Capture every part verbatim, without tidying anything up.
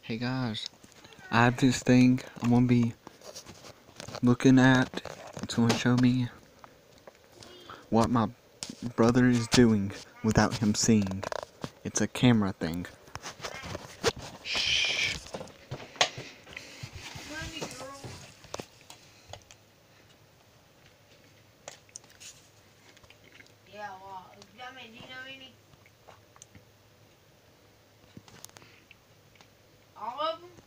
Hey guys, I have this thing I'm gonna be looking at. It's gonna show me what my brother is doing without him seeing. It's a camera thing. Shh. Yeah, well, I mean, do you know any? All of them?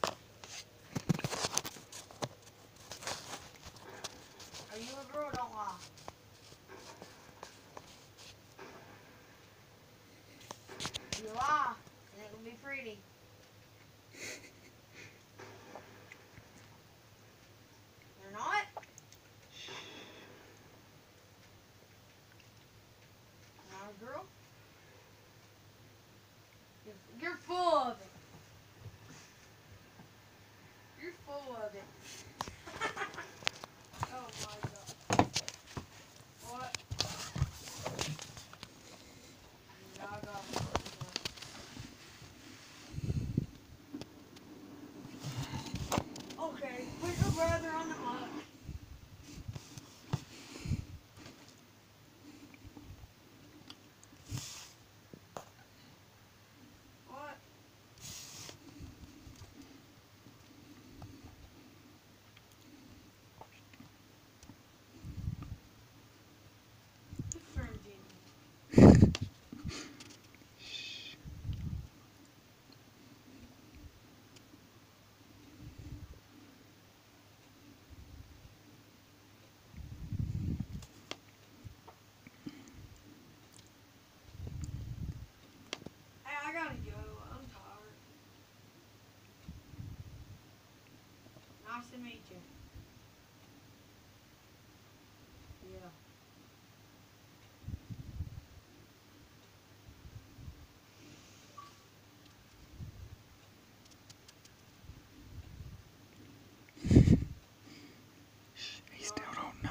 Are you a girl? Don't lie. If you lie, it ain't gonna be pretty. You're not? You're not a girl? You're, you're full of it. You're full of it. Oh my god. What? No, I got it. Okay, put your brother on the mic. What? Good friend, Jimmy. Hey, I gotta go. I'm tired. Nice to meet you. Yeah. He still don't know.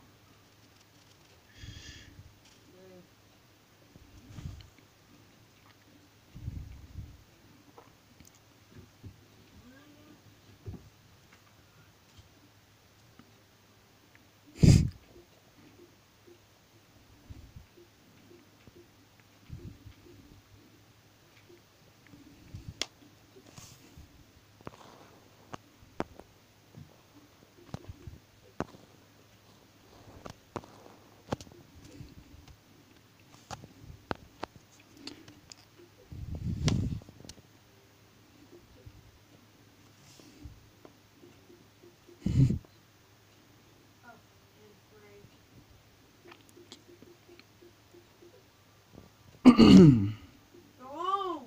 Go on.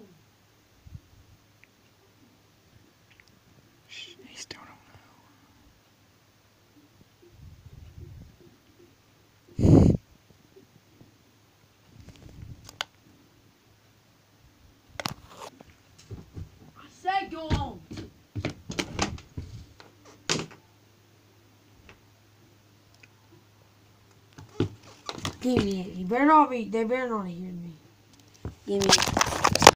Shh, he still don't know. I said go on. Give me it. You better not be. They better not hear me. Give me it.